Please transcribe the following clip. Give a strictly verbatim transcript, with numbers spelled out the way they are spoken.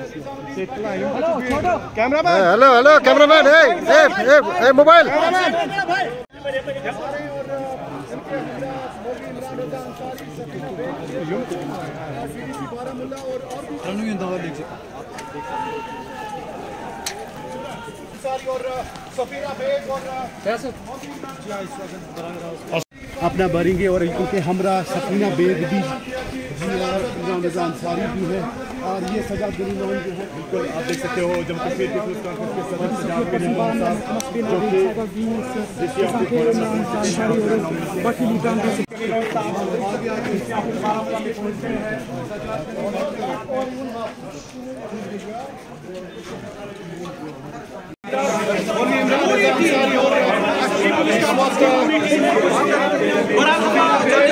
cameraman hello hello cameraman ए ए ए मोबाइल अपना भरेंगे और उनके हमरा सफीना बेग भी अंसारी भी है और ये सजा दिली लोगों जो है बिल्कुल आप देख सकते हो जम्मू कश्मीर पीपल्स कांग्रेस के सदस्य बड़ा